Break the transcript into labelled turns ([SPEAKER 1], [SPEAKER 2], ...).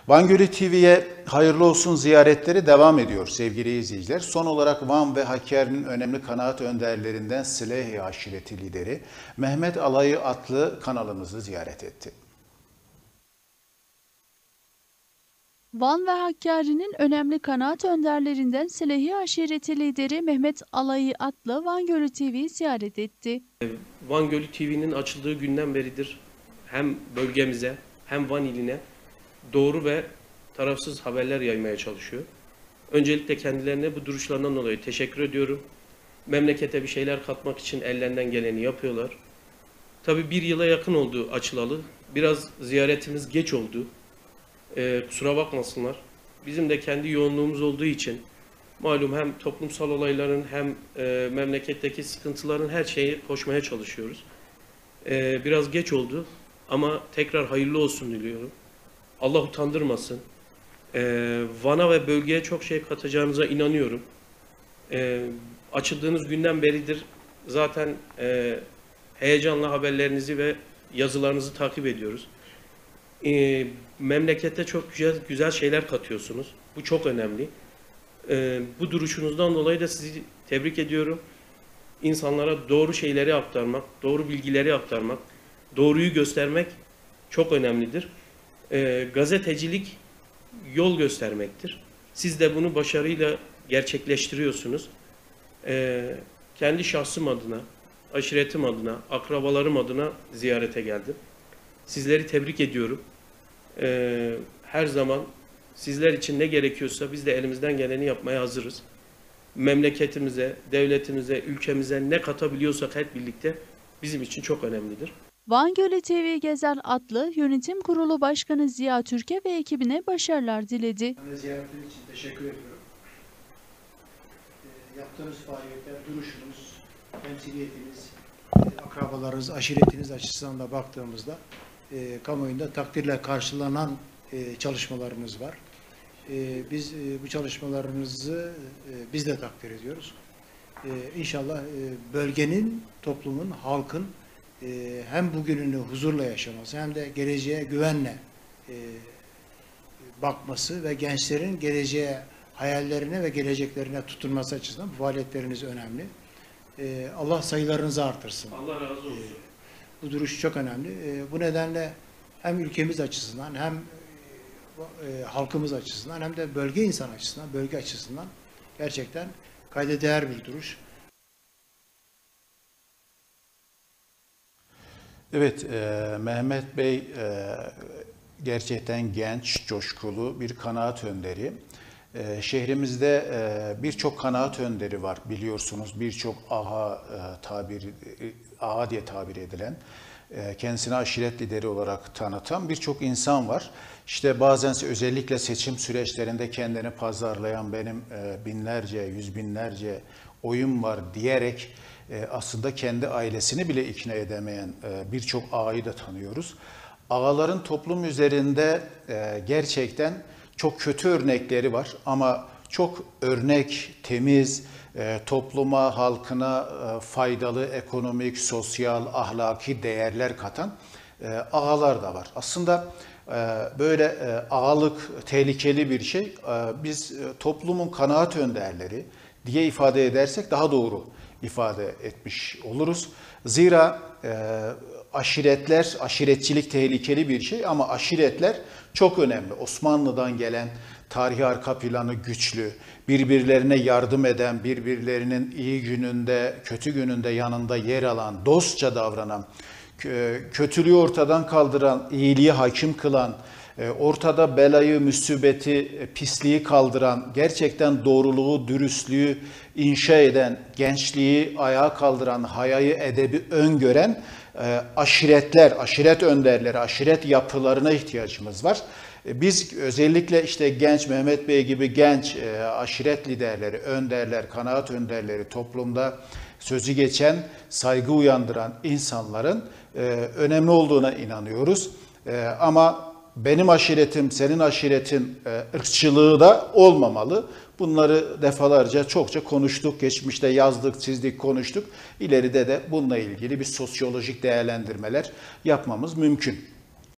[SPEAKER 1] Van Gölü TV'ye hayırlı olsun ziyaretleri devam ediyor sevgili izleyiciler. Son olarak Van ve Hakkari'nin önemli kanaat önderlerinden Sıleyhi aşireti lideri Mehmet Alayı adlı kanalımızı ziyaret etti.
[SPEAKER 2] Van ve Hakkari'nin önemli kanaat önderlerinden Sıleyhi aşireti lideri Mehmet Alayı adlı Van Gölü TV'yi ziyaret etti.
[SPEAKER 3] Van Gölü TV'nin açıldığı günden beridir hem bölgemize hem Van iline doğru ve tarafsız haberler yaymaya çalışıyor. Öncelikle kendilerine bu duruşlarından dolayı teşekkür ediyorum. Memlekete bir şeyler katmak için ellerinden geleni yapıyorlar. Tabii bir yıla yakın oldu açılalı. Biraz ziyaretimiz geç oldu. Kusura bakmasınlar. Bizim de kendi yoğunluğumuz olduğu için malum hem toplumsal olayların hem memleketteki sıkıntıların her şeyi koşmaya çalışıyoruz. Biraz geç oldu ama tekrar hayırlı olsun diliyorum. Allah utandırmasın. Van'a ve bölgeye çok şey katacağınıza inanıyorum. Açıldığınız günden beridir zaten heyecanla haberlerinizi ve yazılarınızı takip ediyoruz. Memlekette çok güzel şeyler katıyorsunuz. Bu çok önemli. Bu duruşunuzdan dolayı da sizi tebrik ediyorum. İnsanlara doğru şeyleri aktarmak, doğru bilgileri aktarmak, doğruyu göstermek çok önemlidir. Gazetecilik yol göstermektir. Siz de bunu başarıyla gerçekleştiriyorsunuz. Kendi şahsım adına, aşiretim adına, akrabalarım adına ziyarete geldim. Sizleri tebrik ediyorum. Her zaman sizler için ne gerekiyorsa biz de elimizden geleni yapmaya hazırız. Memleketimize, devletimize, ülkemize ne katabiliyorsak hep birlikte bizim için çok önemlidir.
[SPEAKER 2] Van Gölü TV Gezer adlı yönetim kurulu başkanı Ziya Türke ve ekibine başarılar diledi.
[SPEAKER 4] Ziyaretiniz için teşekkür ediyorum. Yaptığınız faaliyetler, duruşunuz, temsiliyetiniz, akrabalarınız, aşiretiniz açısından da baktığımızda kamuoyunda takdirle karşılanan çalışmalarınız var. Biz bu çalışmalarınızı biz de takdir ediyoruz. İnşallah bölgenin, toplumun, halkın hem bugününü huzurla yaşaması hem de geleceğe güvenle bakması ve gençlerin geleceğe, hayallerine ve geleceklerine tutunması açısından bu faaliyetleriniz önemli. Allah sayılarınızı artırsın.
[SPEAKER 3] Allah razı olsun.
[SPEAKER 4] Bu duruş çok önemli. Bu nedenle hem ülkemiz açısından hem halkımız açısından hem de bölge insan açısından, bölge açısından gerçekten kayda değer bir duruş.
[SPEAKER 1] Evet, Mehmet Bey gerçekten genç, coşkulu bir kanaat önderi. Şehrimizde birçok kanaat önderi var biliyorsunuz. Birçok ağa diye tabir edilen, kendisine aşiret lideri olarak tanıtan birçok insan var. İşte bazen özellikle seçim süreçlerinde kendini pazarlayan benim binlerce, yüz binlerce oyum var diyerek aslında kendi ailesini bile ikna edemeyen birçok ağayı da tanıyoruz. Ağaların toplum üzerinde gerçekten çok kötü örnekleri var ama çok örnek, temiz, topluma, halkına faydalı ekonomik, sosyal, ahlaki değerler katan ağalar da var. Aslında böyle ağalık tehlikeli bir şey. Biz toplumun kanaat önderleri diye ifade edersek daha doğru ifade etmiş oluruz. Zira aşiretçilik tehlikeli bir şey ama aşiretler çok önemli. Osmanlı'dan gelen tarihi arka planı güçlü, birbirlerine yardım eden, birbirlerinin iyi gününde, kötü gününde yanında yer alan, dostça davranan, kötülüğü ortadan kaldıran, iyiliği hakim kılan, ortada belayı, musibeti, pisliği kaldıran, gerçekten doğruluğu, dürüstlüğü inşa eden, gençliği ayağa kaldıran, hayayı, edebi öngören aşiretler, aşiret önderleri, aşiret yapılarına ihtiyacımız var. Biz özellikle işte genç Mehmet Bey gibi genç aşiret liderleri, önderler, kanaat önderleri toplumda sözü geçen, saygı uyandıran insanların önemli olduğuna inanıyoruz. Ama benim aşiretim, senin aşiretin ırkçılığı da olmamalı. Bunları defalarca çokça konuştuk, geçmişte yazdık, çizdik, konuştuk. İleride de bununla ilgili bir sosyolojik değerlendirmeler yapmamız mümkün.